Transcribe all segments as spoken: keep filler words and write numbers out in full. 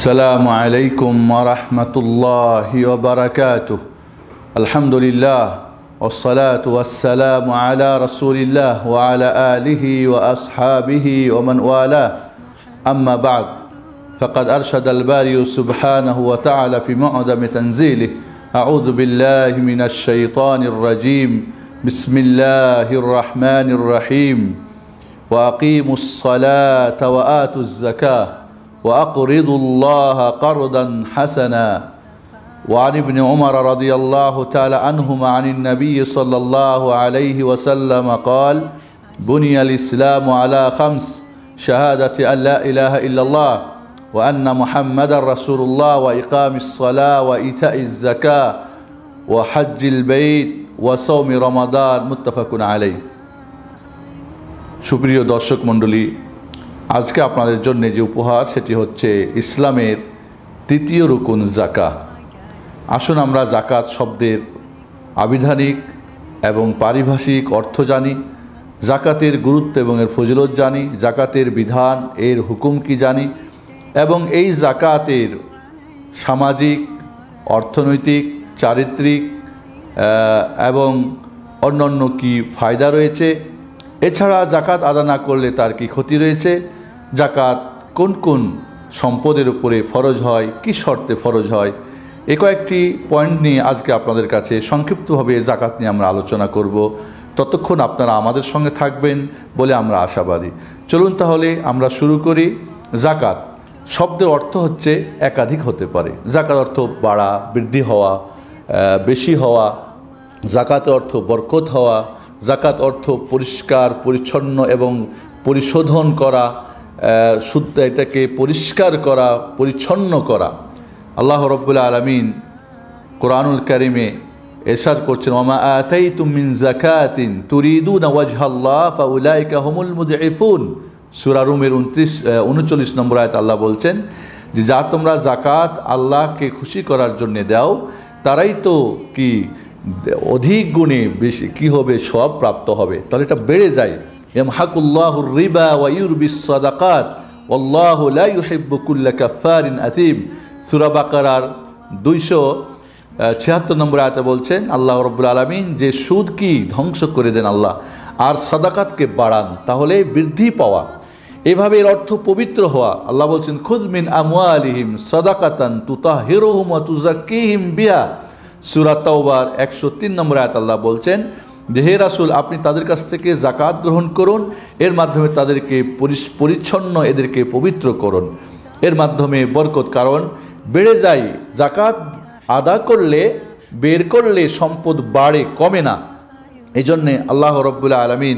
السلام عليكم ورحمة الله وبركاته. الحمد لله والصلاة والسلام على رسول الله وعلى آله وأصحابه ومن والاه. أما بعد فقد أرشد الباري سبحانه وتعالى في معظم تنزيله: أعوذ بالله من الشيطان الرجيم، بسم الله الرحمن الرحيم، وأقيموا الصلاة وآتوا الزكاة وأقرضوا الله قرضا حسنا. وعن ابن عمر رضي الله تعالى عنهما عن النبي صلى الله عليه وسلم قال: بني الإسلام على خمس: شهادة أن لا إله إلا الله وأن محمد رسول الله وإقام الصلاة وإيتاء الزكاة وحج البيت وصوم رمضان. متفق عليه. সুপ্রিয় দর্শক মণ্ডলী, আজকে আপনাদের জন্য যে উপহার সেটি হচ্ছে ইসলামের তৃতীয় রুকুন যাকাত। আসুন আমরা যাকাত শব্দের আবিধানিক এবং পারিভাষিক অর্থ জানি, যাকাতের গুরুত্ব এবং এর ফজিলত জানি, যাকাতের বিধান, এর হুকুম কি জানি, এবং এই যাকাতের সামাজিক, অর্থনৈতিক, চারিত্রিক এবং অন্যান্য কি ফায়দা রয়েছে, এছাড়া যাকাত আদা না করলে তার কি ক্ষতি রয়েছে, যাকাত কোন কোন সম্পদের উপরে ফরজ হয়, কি শর্তে ফরজ হয়, এ কয়েকটি পয়েন্ট নিয়ে আজকে আপনাদের কাছে সংক্ষিপ্তভাবে যাকাত নিয়ে আমরা আলোচনা করব। ততক্ষণ আপনারা আমাদের সঙ্গে থাকবেন বলে আমরা আশাবাদী। চলুন তাহলে আমরা শুরু করি। যাকাত শব্দের অর্থ হচ্ছে একাধিক হতে পারে। যাকাত অর্থ বাড়া, বৃদ্ধি হওয়া, বেশি হওয়া। যাকাতের অর্থ বরকত হওয়া। যাকাত অর্থ পরিষ্কার পরিচ্ছন্ন এবং পরিশোধন করা, শুদ্ধ এটাকে পরিষ্কার করা, পরিচ্ছন্ন করা। আল্লাহ রাব্বুল আলামিন কোরআনুল কারিমে ইরশাদ করছেন: ওয়া মা আতাইতুম মিন যাকাতিন তুরিদুনা ওয়াজহাল্লাহ ফাউলাইকা হুমুল মুদঈফুন। সূরা রুমের উনত্রিশ উনচল্লিশ নম্বর আয়াত আল্লাহ বলছেন যে যা তোমরা যাকাত আল্লাহকে খুশি করার জন্য দাও, তারাই তো কি অধিক গুণে বেশি কি হবে, সব প্রাপ্ত হবে। তাহলে এটা বেড়ে যায়। ইয়ামহাকুল্লাহুর রিবা ওয়া ইউরবিস সাদাকাত ওয়াল্লাহু লা ইউহিব্বু কুল্লা কাফফারিন আযীম। সূরা বাকারার দুইশো ছিয়াত্তর নম্বর আয়াতে বলছেন আল্লাহ রাব্বুল আলামিন যে সুদ কি ধ্বংস করে দেন আল্লাহ, আর সাদাকাতকে বাড়ান, তাহলে বৃদ্ধি পাওয়া। এভাবে এর অর্থ পবিত্র হওয়া। আল্লাহ বলছেন: খুয মিন আমওয়ালিহিম সাদাকাতান তুতাহিরুহুম ওয়া তুযাক্কিহিম বিহা। সূরা তাওবার একশো তিন নম্বর আয়াত আল্লাহ বলছেন যে হে রাসূল, আপনি তাদের কাছ থেকে যাকাত গ্রহণ করুন, এর মাধ্যমে তাদেরকে পরিচ্ছন্ন, এদেরকে পবিত্র করুন, এর মাধ্যমে বরকত। কারণ বেড়ে যায়। যাকাত আদা করলে, বের করলে সম্পদ বাড়ে, কমে না। এই জন্যে আল্লাহ রাব্বুল আলামিন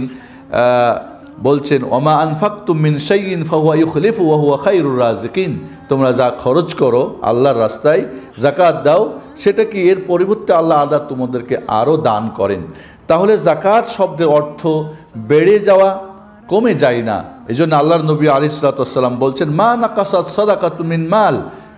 বলছেন: ওমা আনফাকতুম মিন শাইইন ফাহুয়া ইউখলিফু ওয়া হুয়া খায়রুর রাযিকিন। তোমরা যা খরচ করো আল্লাহর রাস্তায়, যাকাত দাও, সেটা কি এর পরিবর্তে আল্লাহ আদা তোমাদেরকে আরও দান করেন। তাহলে যাকাত শব্দের অর্থ বেড়ে যাওয়া, কমে যায় না। এই জন্য আল্লাহর নবী আলাইহিস সালাতু ওয়াস সালাম বলছেন: মা নাকাসাত সাদাকাতুম মিন মাল।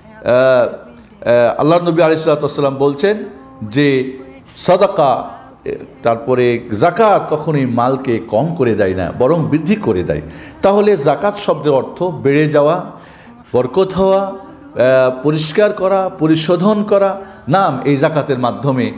আল্লাহর নবী আলাইহিস সালাতু ওয়াস সালাম বলছেন যে সাদাকা, তারপরে যাকাত কখনোই মালকে কম করে দেয় না, বরং বৃদ্ধি করে দেয়। তাহলে যাকাত শব্দের অর্থ বেড়ে যাওয়া, বরকত হওয়া, পরিষ্কার করা, পরিশোধন করা। নাম এই যাকাতের মাধ্যমে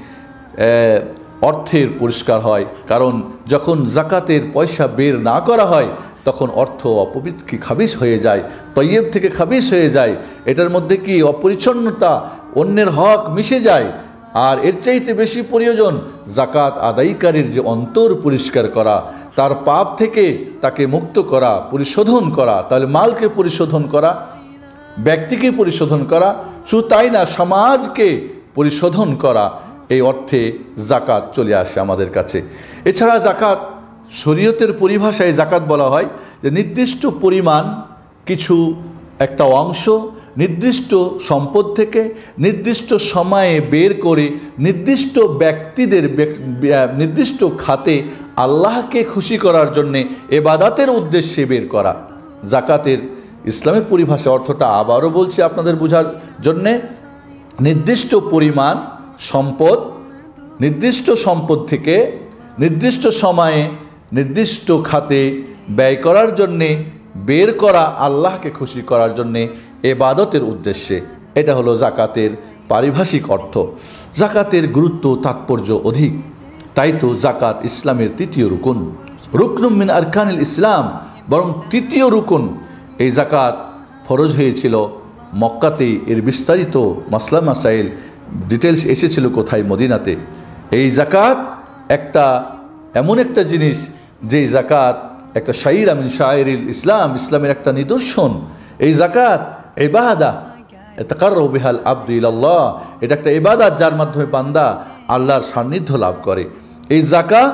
অর্থের পরিষ্কার হয়। কারণ যখন যাকাতের পয়সা বের না করা হয় তখন অর্থ অপবিত্র কি খাবিস হয়ে যায়, তৈয়ব থেকে খাবিস হয়ে যায়। এটার মধ্যে কি অপরিচ্ছন্নতা, অন্যের হক মিশে যায়। আর এর চাইতে বেশি প্রয়োজন যাকাত আদায়কারীর যে অন্তর পরিষ্কার করা, তার পাপ থেকে তাকে মুক্ত করা, পরিশোধন করা। তাহলে মালকে পরিশোধন করা, ব্যক্তিকে পরিশোধন করা, শুধু তাই না, সমাজকে পরিশোধন করা। এই অর্থে যাকাত চলে আসে আমাদের কাছে। এছাড়া যাকাত শরীয়তের পরিভাষায় যাকাত বলা হয় যে নির্দিষ্ট পরিমাণ কিছু একটা অংশ নির্দিষ্ট সম্পদ থেকে নির্দিষ্ট সময়ে বের করে নির্দিষ্ট ব্যক্তিদের নির্দিষ্ট খাতে আল্লাহকে খুশি করার জন্যে ইবাদতের উদ্দেশ্যে বের করা। যাকাতের ইসলামের পরিভাষা অর্থটা আবারও বলছি আপনাদের বোঝার জন্যে: নির্দিষ্ট পরিমাণ সম্পদ, নির্দিষ্ট সম্পদ থেকে নির্দিষ্ট সময়ে নির্দিষ্ট খাতে ব্যয় করার জন্যে বের করা, আল্লাহকে খুশি করার জন্যে ইবাদতের উদ্দেশ্যে। এটা হলো জাকাতের পারিভাষিক অর্থ। জাকাতের গুরুত্ব তাৎপর্য অধিক, তাই তো জাকাত ইসলামের তৃতীয় রুকন, রুকনুম মিন আরকানিল ইসলাম, বরং তৃতীয় রুকন। এই জাকাত ফরজ হয়েছিল মক্কাতেই। এর বিস্তারিত মাসলা মাসাইল ডিটেলস এসেছিল কোথায়? মদিনাতে। এই জাকাত একটা এমন একটা জিনিস, যেই জাকাত একটা শাইর মিন শাইরিল ইসলাম, ইসলামের একটা নিদর্শন। এই জাকাত ইবাদা তাকাররাবু বিহাল আবদু ইলাল্লাহ, এটা একটা ইবাদত যার মাধ্যমে বান্দা আল্লাহর সান্নিধ্য লাভ করে। এই জাকাত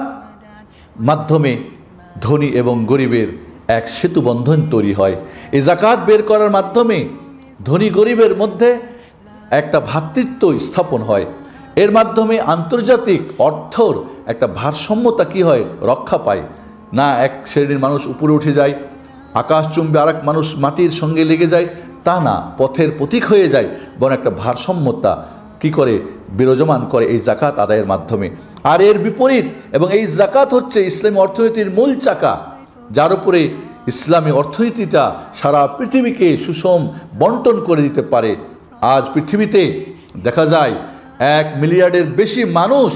মাধ্যমে ধনী এবং গরিবের এক সেতু বন্ধন তৈরি হয়। এই জাকাত বের করার মাধ্যমে ধনী গরিবের মধ্যে একটা ভ্রাতৃত্ব স্থাপন হয়। এর মাধ্যমে আন্তর্জাতিক অর্থর একটা ভারসাম্যতা কি হয়? রক্ষা পায় না। এক শ্রেণীর মানুষ উপরে উঠে যায়, আকাশচুম্বী আর এক মানুষ মাটির সঙ্গে লেগে যায়, তা না, পথের প্রতীক হয়ে যায়, বরং একটা ভারসাম্যতা কি করে? বিরাজমান করে এই জাকাত আদায়ের মাধ্যমে। আর এর বিপরীত, এবং এই জাকাত হচ্ছে ইসলামী অর্থনীতির মূল চাকা, যার উপরে ইসলামী অর্থনীতিটা সারা পৃথিবীকে সুষম বন্টন করে দিতে পারে। আজ পৃথিবীতে দেখা যায় এক মিলিয়ার্ডের বেশি মানুষ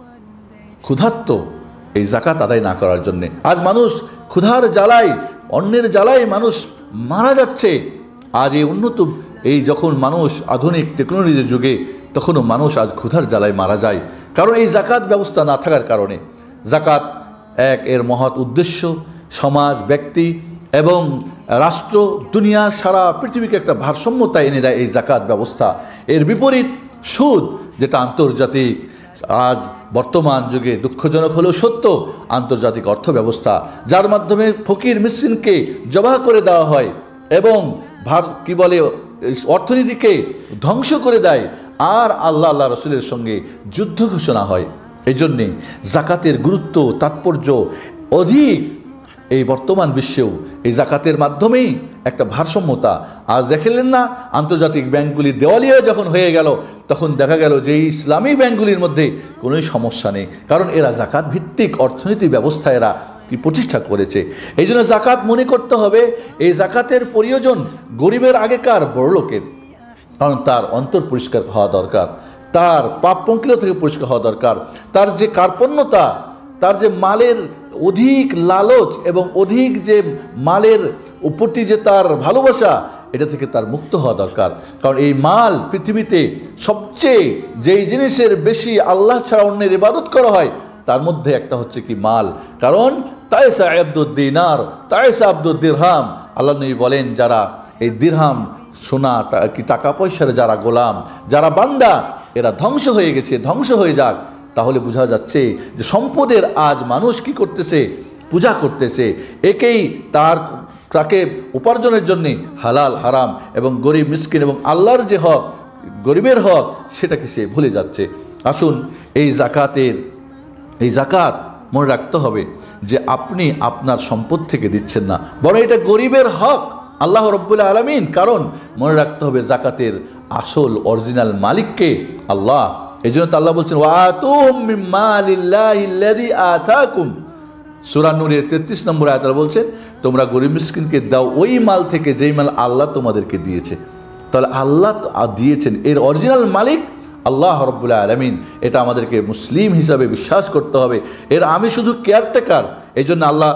ক্ষুধার্ত এই জাকাত আদায় না করার জন্যে। আজ মানুষ ক্ষুধার জ্বালায়, অন্যের জ্বালায় মানুষ মারা যাচ্ছে। আজ এই উন্নত এই যখন মানুষ আধুনিক টেকনোলজির যুগে, তখনও মানুষ আজ ক্ষুধার জ্বালায় মারা যায়, কারণ এই জাকাত ব্যবস্থা না থাকার কারণে। জাকাত এক এর মহৎ উদ্দেশ্য সমাজ, ব্যক্তি এবং রাষ্ট্র, দুনিয়ার সারা পৃথিবীকে একটা ভারসাম্যতা এনে দেয় এই জাকাত ব্যবস্থা। এর বিপরীত সুদ, যেটা আন্তর্জাতিক, আজ বর্তমান যুগে দুঃখজনক হলেও সত্য, আন্তর্জাতিক অর্থ ব্যবস্থা, যার মাধ্যমে ফকির মিসকিনকে জবাহ করে দেওয়া হয় এবং ভার কি বলে অর্থনীতিকে ধ্বংস করে দেয়, আর আল্লাহ আল্লাহ রসুলের সঙ্গে যুদ্ধ ঘোষণা হয়। এই জন্যে জাকাতের গুরুত্ব তাৎপর্য অধিক। এই বর্তমান বিশ্বেও এই জাকাতের মাধ্যমেই একটা ভারসাম্যতা। আজ দেখলেন না, আন্তর্জাতিক ব্যাংকগুলি দেওয়ালিয়া যখন হয়ে গেল, তখন দেখা গেল যে এই ইসলামী ব্যাংকগুলির মধ্যে কোনোই সমস্যা নেই, কারণ এরা জাকাত ভিত্তিক অর্থনীতি ব্যবস্থা এরা কি প্রতিষ্ঠা করেছে। এই জন্য জাকাত মনে করতে হবে, এই জাকাতের প্রয়োজন গরিবের আগেকার বড় লোকের, কারণ তার অন্তর পরিষ্কার হওয়া দরকার, তার পাপ পঙ্কিলতা থেকে পরিষ্কার হওয়া দরকার, তার যে কার্পণ্যতা, তার যে মালের অধিক লালচ এবং অধিক যে মালের প্রতি যে তার ভালোবাসা, এটা থেকে তার মুক্ত হওয়া দরকার। কারণ এই মাল পৃথিবীতে সবচেয়ে যেই জিনিসের বেশি আল্লাহ ছাড়া অন্যের ইবাদত করা হয়, তার মধ্যে একটা হচ্ছে কি মাল। কারণ তায়েসা আব্দুদ দিনার তায়েসা আব্দুদ দিরহাম, আল্লাহ নবী বলেন, যারা এই দিরহাম সোনা কি টাকা পয়সার যারা গোলাম, যারা বান্দা, এরা ধ্বংস হয়ে গেছে, ধ্বংস হয়ে যাক। তাহলে বোঝা যাচ্ছে যে সম্পদের আজ মানুষ কি করতেছে? পূজা করতেছে। একেই তার তাকে উপার্জনের জন্যে হালাল হারাম এবং গরিব মিসকিন এবং আল্লাহর যে হক, গরিবের হক, সেটাকে সে ভুলে যাচ্ছে। আসুন, এই জাকাতের এই জাকাত মনে রাখতে হবে যে আপনি আপনার সম্পদ থেকে দিচ্ছেন না, বরং এটা গরিবের হক, আল্লাহ রাব্বুল আলামিন। কারণ মনে রাখতে হবে জাকাতের আসল অরিজিনাল মালিককে আল্লাহ। এই জন্য তো আল্লাহ বলছেন, ওয়াতুম মিন মালিল্লাহিল্লাযী আতাকুম। সূরা নূরের তেত্রিশ নম্বর আয়াতে আল্লাহ বলছেন, তোমরা গরিব মিসকিনকে দাও ওই মাল থেকে যেই মাল আল্লাহ তোমাদেরকে দিয়েছে। তাহলে আল্লাহ দিয়েছেন, এর অরিজিনাল মালিক আল্লাহ রাব্বুল আলামিন। এটা আমাদেরকে মুসলিম হিসাবে বিশ্বাস করতে হবে। এর আমি শুধু কেয়ারটেকার। এই জন্য আল্লাহ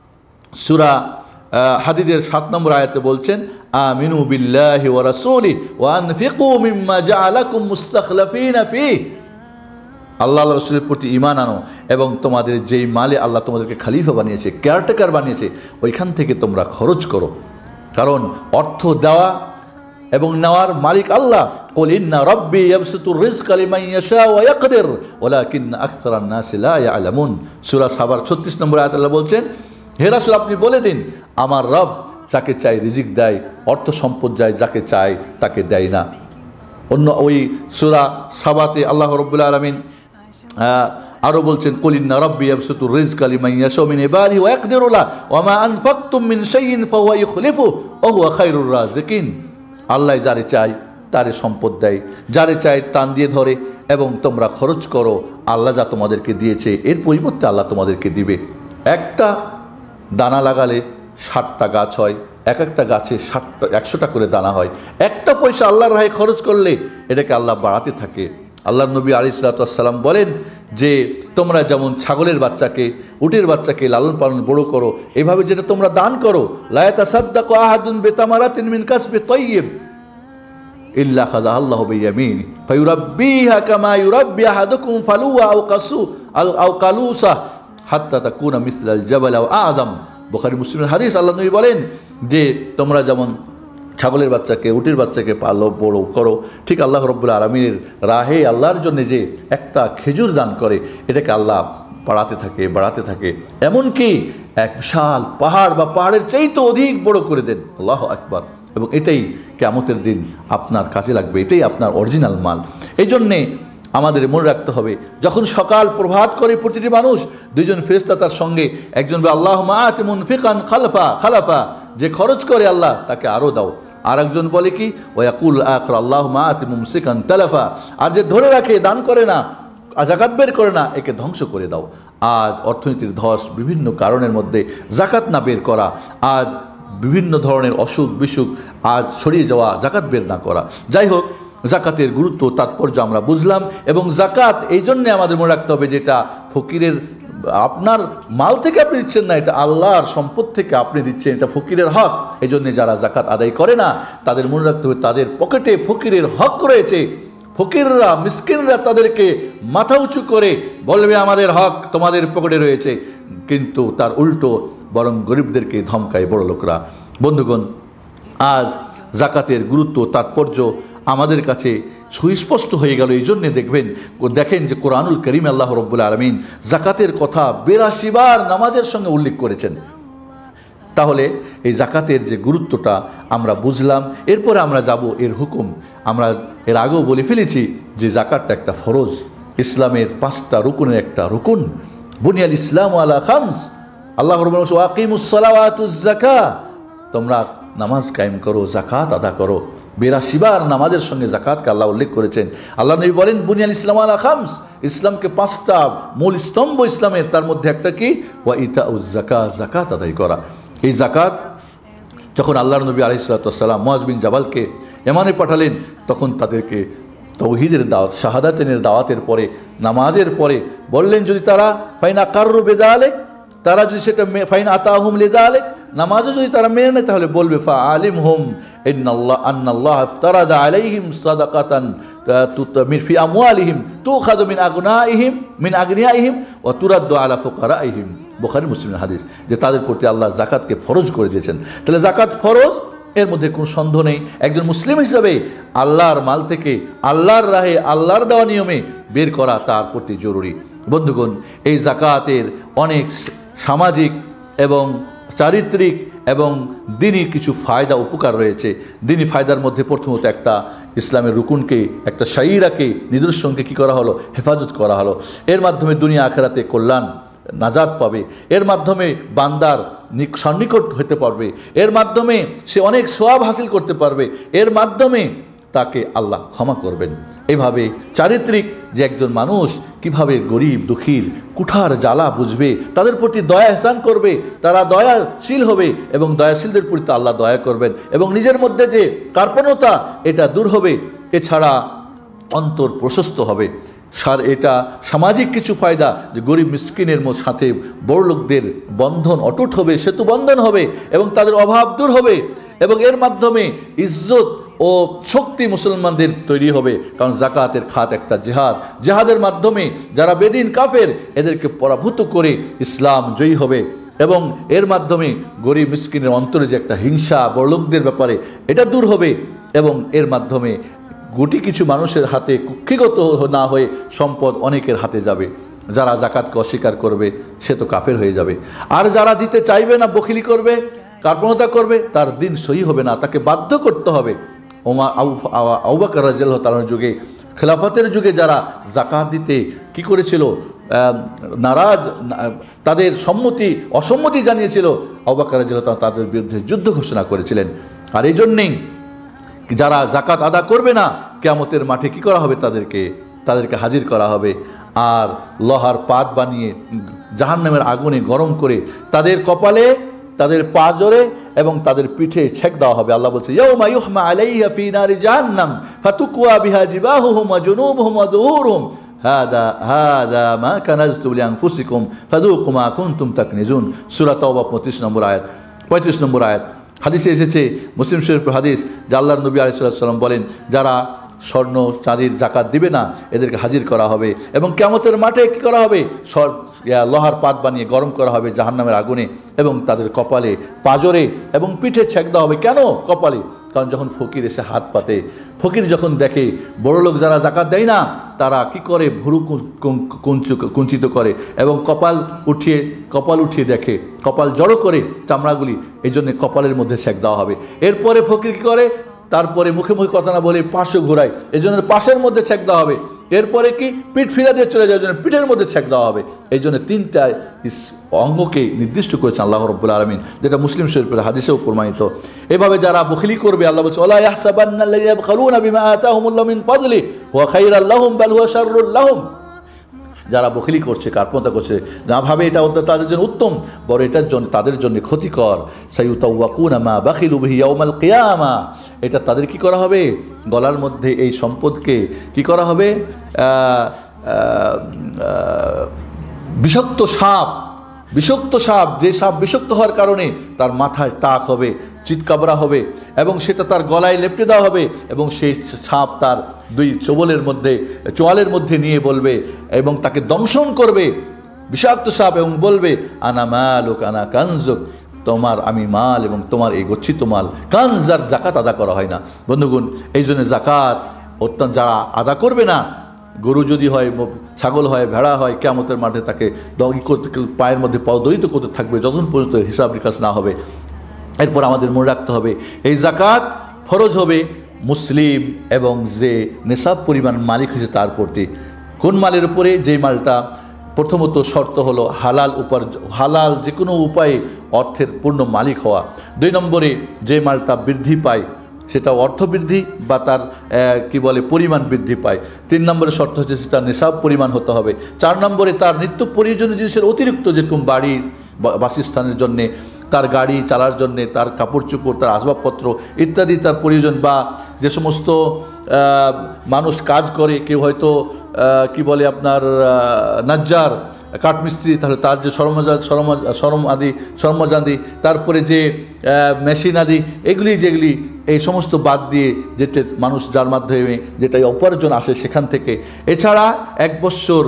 সূরা হাদিদের সাত নম্বর আয়াতে বলছেন, আমিনু বিল্লাহি ওয়া রাসূলিহি ওয়া আনফিকু মিম্মা জাআলাকুম মুস্তাখলাফিনা ফিহি। আল্লাহ আল্লাহ রাসূলের প্রতি ঈমান আনো এবং তোমাদের যেই মালে আল্লাহ তোমাদেরকে খলিফা বানিয়েছে, কেয়ারটেকার বানিয়েছে, ওইখান থেকে তোমরা খরচ করো। কারণ অর্থ দেওয়া এবং নেওয়ার মালিক আল্লাহ। কুল ইন্না রাব্বি ইয়াবসুতুর রিজকা লিমান ইয়াশা ওয়া ইয়াকদির ওয়ালাকিন্না আকসারান নাসি লা ইয়ালামুন। সূরা সাবার ছত্রিশ নম্বর আয়াতে আল্লাহ বলছেন, হে রাসূল আপনি বলে দিন, আমার রব যাকে চাই রিজিক দেয়, অর্থ সম্পদ যায়, যাকে চায় তাকে দেয় না। অন্য ওই সূরা সাবাতে আল্লাহ রাব্বুল আলামিন আরও বলছেন, কুল ইন্না রাব্বি ইয়াবসুতুর রিজকা লিমান ইয়াশা মিন ইবাদিহি ওয়া ইয়াকদিরু লাহু ওয়া মা আনফাকতুম মিন শাইইন ফাহুয়া ইখলিফুহু ওয়া হুয়া খায়রুর রাযিকিন। আল্লাহ যারে চায় তারে সম্পদ দেয়, যারে চায় টান দিয়ে ধরে, এবং তোমরা খরচ করো আল্লাহ যা তোমাদেরকে দিয়েছে, এর পরিবর্তে আল্লাহ তোমাদেরকে দিবে। একটা দানা লাগালে ষাটটা গাছ হয়, এক একটা গাছে ষাটটা একশোটা করে দানা হয়। একটা পয়সা আল্লাহর রাহে খরচ করলে এটাকে আল্লাহ বাড়াতে থাকে। আল্লাহর নবী আলাইহিস সালাতু ওয়াস সালাম বলেন যে তোমরা যেমন ছাগলের বাচ্চাকে, উটের বাচ্চাকে লালন পালন বড় করো, এভাবে যেটা তোমরা দান করো, লা ইয়াতাসাদ্দাকু আহাদুন বিতামারাতিন মিন কাসবি তাইয়্যিব ইল্লা খাযা আল্লাহু বিয়ামিনি ফায়ুরাব্বিহা কামা ইউরাব্বি আহাদুকুম ফালুয়া আও কাসু আও কালুসা হাত্তা তাকুনা মিসলাল জাবাল আও আযম। বুখারী মুসলিমের হাদিস। আল্লাহ নবী বলেন যে তোমরা যেমন ছাগলের বাচ্চাকে, উটের বাচ্চাকে পালো বড় করো, ঠিক আল্লাহ রাব্বুল আলামিনের রাহে আল্লাহর জন্য যে একটা খেজুর দান করে এটাকে আল্লাহ বাড়াতে থাকে বাড়াতে থাকে, এমনকি এক বিশাল পাহাড় বা পাহাড়ের চাইতে অধিক বড় করে দেন। আল্লাহু আকবার। এবং এটাই কিয়ামতের দিন আপনার কাজে লাগবে, এটাই আপনার অরিজিনাল মাল। এই জন্যে আমাদের মনে রাখতে হবে, যখন সকাল প্রভাত করে প্রতিটি মানুষ, দুইজন ফেরেশতা তার সঙ্গে, একজন আল্লাহুম্মা আতি মুনফিকান খালফা খালাফা, যে খরচ করে আল্লাহ তাকে আরও দাও। আর একজন বলে কি ওয়াকুল আখর আল্লাহুম্মা আতি মুমসিকান তালাফা, আর যে ধরে রাখে, দান করে না, যাকাত বের করে না, একে ধ্বংস করে দাও। আজ অর্থনীতির ধস, বিভিন্ন কারণের মধ্যে যাকাত না বের করা, আজ বিভিন্ন ধরনের অসুখ বিসুখ আজ ছড়িয়ে যাওয়া, যাকাত বের না করা। যাই হোক, যাকাতের গুরুত্ব তাৎপর্য আমরা বুঝলাম। এবং যাকাত এই জন্যে আমাদের মনে রাখতে হবে, যেটা ফকিরের, আপনার মাল থেকে আপনি দিচ্ছেন না, এটা আল্লাহর সম্পদ থেকে আপনি দিচ্ছেন, এটা ফকিরের হক। এই জন্যে যারা যাকাত আদায় করে না তাদের মনে রাখতে হবে তাদের পকেটে ফকিরের হক রয়েছে। ফকিররা, মিসকিনরা তাদেরকে মাথা উঁচু করে বলবে আমাদের হক তোমাদের পকেটে রয়েছে, কিন্তু তার উল্টো বরং গরিবদেরকে ধমকায় বড় লোকরা। বন্ধুগণ, আজ যাকাতের গুরুত্ব তাৎপর্য আমাদের কাছে সুস্পষ্ট হয়ে গেল। এই জন্যে দেখবেন দেখেন যে কোরআনুল কারীম আল্লাহ রাব্বুল আলামিন যাকাতের কথা বিরাশি বার নামাজের সঙ্গে উল্লেখ করেছেন। তাহলে এই যাকাতের যে গুরুত্বটা আমরা বুঝলাম। এরপরে আমরা যাব এর হুকুম। আমরা এর আগেও বলে ফেলেছি যে যাকাতটা একটা ফরজ, ইসলামের পাঁচটা রুকুনের একটা রুকুন। বুনিয়াল ইসলামু আলা খামস, আল্লাহ রাব্বুল আলামিন বলেন আকিমুস সালাওয়াতুজ যাকাত, তোমরা নামাজ কায়েম করো, যাকাত আদা করো। বিরাশি বার নামাজের সঙ্গে যাকাতকে আল্লাহ উল্লেখ করেছেন। আল্লাহ নবী বলেন বুনিয়াল ইসলামু আলা খামস, ইসলামকে পাঁচটা মূল স্তম্ভ ইসলামের, তার মধ্যে একটা কি ওয়া ইতাউজ যাকাত, যাকাত আদায় করা। এই যাকাত যখন আল্লাহর নবী আলাইহিস সালাতু ওয়াস সালাম মুআয বিন জাবালকে ইয়ামানে পাঠালেন, তখন তাদেরকে তাওহীদের দাওয়াত, শাহাদাতের দাওয়াতের পরে, নামাজের পরে বললেন যদি তারা ফাইন আকাররু বিযালিক, তারা যদি সেটা ফাইন আতাহুম লিযালিক, নামাজও যদি তারা মেনে নেয়, তাহলে বলবে ফা আলিমহুম ইন্নাল্লাহ আন্নাল্লাহ ইফতারাদা আলাইহিম সাদাকাতান তুতমির ফি আমওয়ালিহিম তুখাযু মিন আগনাইহিম মিন আগনিয়াইহিম ওয়া তুরাদ্দু আলা ফুকারাইহিম। বুখারী মুসলিমের হাদিস, যে তাদের প্রতি আল্লাহ যাকাতকে ফরজ করে দিয়েছেন। তাহলে যাকাত ফরজ, এর মধ্যে কোনো সন্দেহ নেই। একজন মুসলিম হিসাবে আল্লাহর মাল থেকে আল্লাহর রাহে আল্লাহর দেওয়া নিয়মে বের করা তার প্রতি জরুরি। বন্ধুগণ, এই যাকাতের অনেক সামাজিক এবং চারিত্রিক এবং দিনী কিছু ফায়দা উপকার রয়েছে। দিনী ফায়দার মধ্যে প্রথমত একটা ইসলামের রুকুনকে, একটা শাইরাকে, নিদর্শনকে কী করা হলো, হেফাজত করা হলো। এর মাধ্যমে দুনিয়া আখিরাতে কল্যাণ, নাজাত পাবে। এর মাধ্যমে বান্দার সন্নিকট হতে পারবে। এর মাধ্যমে সে অনেক সওয়াব হাসিল করতে পারবে। এর মাধ্যমে তাকে আল্লাহ ক্ষমা করবেন। এভাবে চারিত্রিক যে একজন মানুষ কিভাবে গরিব দুঃখীর কুঠার জ্বালা বুঝবে, তাদের প্রতি দয়া এহসান করবে, তারা দয়াশীল হবে এবং দয়াশীলদের প্রতি আল্লাহ দয়া করবেন এবং নিজের মধ্যে যে কার্পণ্যতা এটা দূর হবে। এছাড়া অন্তর প্রশস্ত হবে। সার এটা সামাজিক কিছু ফায়দা, যে গরিব মিসকিনের সাথে বড় লোকদের বন্ধন অটুট হবে, সেতু বন্ধন হবে এবং তাদের অভাব দূর হবে এবং এর মাধ্যমে ইজ্জত ও শক্তি মুসলমানদের তৈরি হবে। কারণ যাকাতের খাত একটা জিহাদ, জিহাদের মাধ্যমে যারা বেদিন কাফের এদেরকে পরাভূত করে ইসলাম জয়ী হবে এবং এর মাধ্যমে গরিব মিসকিনের অন্তরে যে একটা হিংসা বড়লোকদের ব্যাপারে এটা দূর হবে এবং এর মাধ্যমে গুটি কিছু মানুষের হাতে কুক্ষিগত না হয়ে সম্পদ অনেকের হাতে যাবে। যারা যাকাতকে অস্বীকার করবে সে তো কাফের হয়ে যাবে, আর যারা দিতে চাইবে না, বখিলি করবে, কার্পণতা করবে, তার দিন সহি হবে না, তাকে বাধ্য করতে হবে। ওমর আবু বকর রাদিয়াল্লাহু তাআলার যুগে, খেলাফতের যুগে যারা যাকাত দিতে কি করেছিল, নারাজ, তাদের সম্মতি অসম্মতি জানিয়েছিল, আবু বকর রাদিয়াল্লাহু তাআলা তাদের বিরুদ্ধে যুদ্ধ ঘোষণা করেছিলেন। আর এই জন্যেই যারা যাকাত আদা করবে না, কিয়ামতের মাঠে কি করা হবে, তাদেরকে তাদেরকে হাজির করা হবে আর লোহার পাত বানিয়ে জাহান্নামের আগুনে গরম করে তাদের কপালে তাদের পাজরে এবং তাদের পিঠে ছেক দেওয়া হবে। আল্লাহ বলছে ইয়াউমা ইউহমা আলাইহা ফি নারি জাহান্নাম ফাতুকওয়া বিহা জিবাহুহুম ওয়া জুনুবুহুম ওয়া যুহুরুহুম হাদা হাদা মা কানাজতুম লিআনফুসিকুম ফাযুকু মা কুনতুম তাকনিজুন। সূরা তাওবা পঁয়ত্রিশ নম্বর আয়াত, পঁয়ত্রিশ নম্বর আয়াত। হাদিসে এসেছে, মুসলিম শরীফের হাদিস, যে আল্লাহর নবী আলাইহিস সালাম বলেন, যারা স্বর্ণ চাঁদির জাকাত দিবে না এদেরকে হাজির করা হবে এবং কিয়ামতের মাঠে কী করা হবে, লোহার পাত বানিয়ে গরম করা হবে জাহান্নামের আগুনে এবং তাদের কপালে, পাজরে এবং পিঠে ছেক দেওয়া হবে। কেন কপালে? কারণ যখন ফকির এসে হাত পাতে, ফকির যখন দেখে বড় লোক যারা জাকাত দেয় না তারা কি করে, ভুরু কুঞ্চিত করে এবং কপাল উঠিয়ে কপাল উঠিয়ে দেখে, কপাল জড়ো করে চামড়াগুলি, এই জন্যে কপালের মধ্যে ছেক দেওয়া হবে। এরপরে ফকির কী করে, তারপরে মুখে মুখে কথা না বলে পাশে ঘোরায়, এই জন্য পাশের মধ্যে ছেক দেওয়া হবে। এরপরে কি, পিঠ ফিরা দিয়ে চলে যাওয়ার জন্য পিঠের মধ্যে ছেক দেওয়া হবে। এই জন্য তিনটা অঙ্গকে নির্দিষ্ট করেছেন আল্লাহ রাব্বুল আলামিন, যেটা মুসলিম শরীফের হাদিসেও প্রমাণিত। এভাবে যারা বখিলি করবে, আল্লাহ বলছে ওয়ালা ইয়াহসাবান্নাল্লাযীনা ইয়াবখালুনা বিমা আতাহুমুল্লাহু মিন ফাদলি ওয়া খায়রাল লাহুম বাল হুয়া শাররুল লাহুম। যারা বখিলি করছে, কার্পণতা করছে, না ভাবে এটা তাদের জন্য উত্তম, বড় এটার জন্য তাদের জন্য ক্ষতিকর। সাইয়ুতাওয়াকুনা মা বাখিলু বিহি ইয়াউমাল কিয়ামা, এটা তাদের কি করা হবে, গলার মধ্যে এই সম্পদকে কি করা হবে, বিষাক্ত সাপ, বিষাক্ত সাপ, যে সাপ বিষাক্ত হওয়ার কারণে তার মাথায় টাক হবে, চিৎকাবরা হবে এবং সেটা তার গলায় লেপটে দেওয়া হবে এবং সেই সাপ তার দুই চোবলের মধ্যে চোয়ালের মধ্যে নিয়ে বলবে এবং তাকে দংশন করবে বিষাক্ত সাপ এবং বলবে আনা মালুক আনা কানজুক, তোমার আমি মাল এবং তোমার এই গচ্ছিত মাল। কানজার জাকাত আদা করা হয় না বন্ধুগণ। এই জন্য জাকাত অত্যন্ত যারা আদা করবে না, গরু যদি হয়, ছাগল হয়, ভেড়া হয়, কিয়ামতের মাঠে তাকে করতে পায়ের মধ্যে পদদলিত করতে থাকবে যতক্ষণ পর্যন্ত হিসাব নিকাশ না হবে। এরপর আমাদের মনে রাখতে হবে এই জাকাত ফরজ হবে মুসলিম এবং যে নেশাব পরিমাণ মালিক হয়েছে তার প্রতি। কোন মালের উপরে? যে মালটা প্রথমত শর্ত হলো হালাল উপার হালাল যে কোনো উপায়ে অর্থের পূর্ণ মালিক হওয়া। দুই নম্বরে যে মালটা বৃদ্ধি পায় সেটা অর্থ বৃদ্ধি বা তার কি বলে পরিমাণ বৃদ্ধি পায়। তিন নম্বরে শর্ত হচ্ছে সেটা নিসাব পরিমাণ হতে হবে। চার নম্বরে তার নিত্য প্রয়োজনীয় জিনিসের অতিরিক্ত, যেরকম বাড়ি বাসস্থানের জন্যে, তার গাড়ি চালার জন্যে, তার কাপড় চোপড়, তার আসবাবপত্র ইত্যাদি তার প্রয়োজন, বা যে সমস্ত মানুষ কাজ করে, কেউ হয়তো কি বলে আপনার নাজ্জার কাঠমিস্ত্রি, তাহলে তার যে সরমজা সরম সরম আদি সরমজাদি, তারপরে যে মেশিন আদি, এগুলি যেগুলি এই সমস্ত বাদ দিয়ে যেটা মানুষ যার মাধ্যমে যেটা উপার্জন আসে সেখান থেকে। এছাড়া এক বৎসর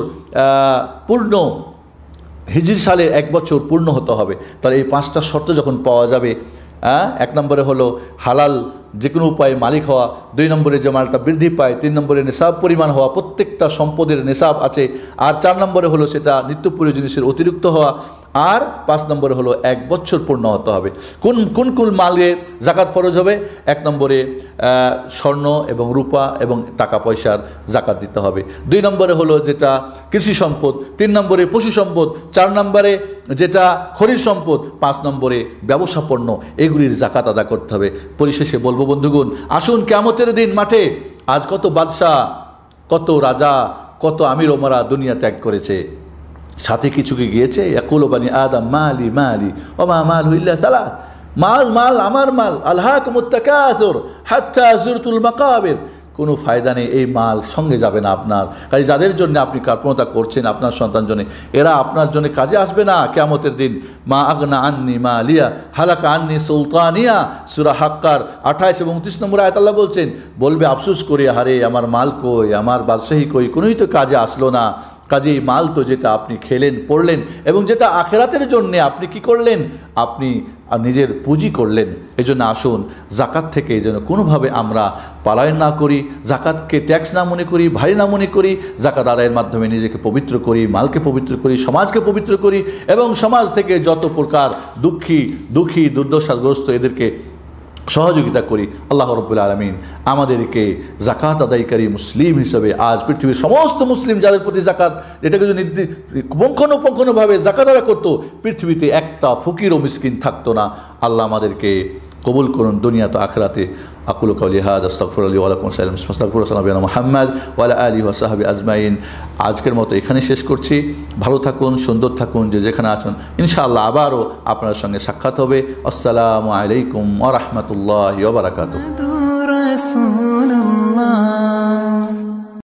পূর্ণ হিজরি সালে এক বছর পূর্ণ হতে হবে। তাহলে এই পাঁচটা শর্ত যখন পাওয়া যাবে, হ্যাঁ, এক নম্বরে হলো হালাল যে কোনো উপায়ে মালিক হওয়া, দুই নম্বরে যে মালটা বৃদ্ধি পায়, তিন নম্বরে নেশাব পরিমাণ হওয়া, প্রত্যেকটা সম্পদের নেশাব আছে, আর চার নম্বরে হলো সেটা নিত্য প্রয়োজনীয় জিনিসের অতিরিক্ত হওয়া, আর পাঁচ নম্বরে হলো এক বছর পূর্ণ হতে হবে। কোন কোন কোন মালে জাকাত ফরজ হবে? এক নম্বরে স্বর্ণ এবং রূপা এবং টাকা পয়সার জাকাত দিতে হবে। দুই নম্বরে হলো যেটা কৃষি সম্পদ, তিন নম্বরে পশু সম্পদ, চার নম্বরে যেটা খনিজ সম্পদ, পাঁচ নম্বরে ব্যবসা পণ্য, এগুলির জাকাত আদা করতে হবে। পরিশেষে বলবো বন্ধুগণ, আসুন কিয়ামতের দিন মাঠে আজ কত বাদশাহ, কত রাজা, কত আমির ওমরা দুনিয়া ত্যাগ করেছে, সাথে কিছু কি গিয়েছে? ইয়াকুলু বানি আদম মালি মালি ওয়া মা মালু ইল্লা সালাত, মাল মাল আমার মাল, আলহাকুমুত তাকাসুর হাত্তা যুরতুল মাকাবির। কোনো ফায়দা নেই, এই মাল সঙ্গে যাবে না আপনার। কাজে যাদের জন্য আপনি কার্পণতা করছেন আপনার সন্তান জন্য, এরা আপনার জন্য কাজে আসবে না কিয়ামতের দিন। মা আগনা আন্নি মা লিয়া হালাকা আন্নি সুলতানিয়া, সূরা হাক্কার আঠাইশ এবং উনত্রিশ নম্বর আয়াত আল্লাহ বলছেন, বলবে আফসোস করে, হারে আমার মাল কই, আমার বাদশাহী কই, কোনোই তো কাজে আসলো না। কাজেই মাল তো যেটা আপনি খেলেন পড়লেন এবং যেটা আখেরাতের জন্যে আপনি কি করলেন, আপনি নিজের পুঁজি করলেন। এই জন্য আসুন জাকাত থেকে যেন কোনোভাবে আমরা পালায়ন না করি, জাকাতকে ট্যাক্স না মনে করি, ভারী না মনে করি, জাকাত আদায়ের মাধ্যমে নিজেকে পবিত্র করি, মালকে পবিত্র করি, সমাজকে পবিত্র করি এবং সমাজ থেকে যত প্রকার দুঃখী দুঃখী দুর্দশাগ্রস্ত এদেরকে সহযোগিতা করি। আল্লাহ রাব্বুল আলামিন আমাদেরকে জাকাত আদায়কারী মুসলিম হিসেবে, আজ পৃথিবীর সমস্ত মুসলিম যাদের প্রতি জাকাত, এটাকে যদি পুঙ্খানুপুঙ্খানুভাবে জাকাত আদায় করতো, পৃথিবীতে একটা ফকির ও মিসকিন থাকতো না। আল্লাহ আমাদেরকে কবুল করুন দুনিয়া তো আখরাতে। আকুলু কাউলি হাযা আস্তাগফিরুল্লাহ ওয়া লাকুম সাল্লাম আস্তাগফিরুল্লাহ সাল্লাল্লাহু মুহাম্মদ ওয়া আলা আলিহি ওয়া সাহবিহি আজমাইন। আজকের মতো এখানে শেষ করছি। ভালো থাকুন, সুন্দর থাকুন, যে যেখানে আছেন। ইনশাআল্লাহ আবারও আপনার সঙ্গে সাক্ষাৎ হবে। আসসালামু আলাইকুম ওয়া রাহমাতুল্লাহি ওয়া বারাকাতুহু।